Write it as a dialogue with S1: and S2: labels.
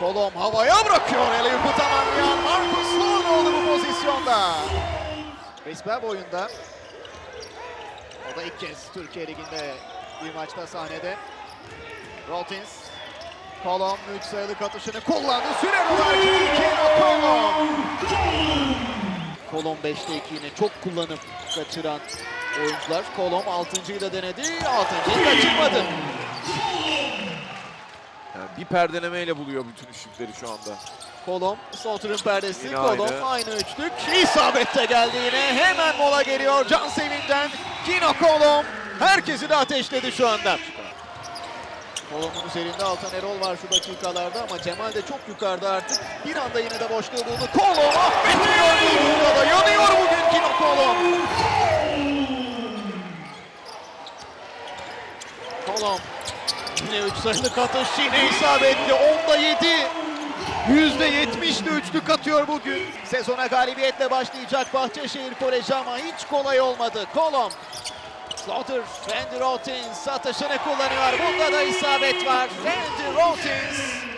S1: Kolom havaya bırakıyor. Eleyup'u tamamlayan Marcus Sloan oldu bu pozisyonda. Resmen boyunda. O da ilk kez Türkiye Ligi'nde bir maçta sahnede. Rotins. Kolom 3 sayılık atışını kullandı. Süre var ki Kolom. Kolom 5'te 2 yine çok kullanıp kaçıran oyuncular. Kolom 6.'yı da denedi. 6.'yı kaçırmadı.
S2: Yani bir perdelemeyle buluyor bütün üçlükleri şu anda.
S1: Kolom, Slaughter'ın perdesi.
S2: Yine
S1: Kolom aynı üçlük. İsabette geldi yine. Hemen mola geliyor Can Sevinç'ten. Kino Kolom herkesi de ateşledi şu anda. Kolom'un üzerinde Altan Erol var şu dakikalarda ama Cemal de çok yukarıda artık. Bir anda yine de boşluğu buldu. Kolom affetmiyor bu da. Yanıyor bugün Kino Kolom. Kolom. Yine 3 sayılık atış yine isabetli. 10'da 7. %70'li üçlük atıyor bugün. Sezona galibiyetle başlayacak Bahçeşehir Koleji ama hiç kolay olmadı. Kolom. Slaughter, Randy Rotins atışını kullanıyor. Bunda da isabet var. Randy Rotins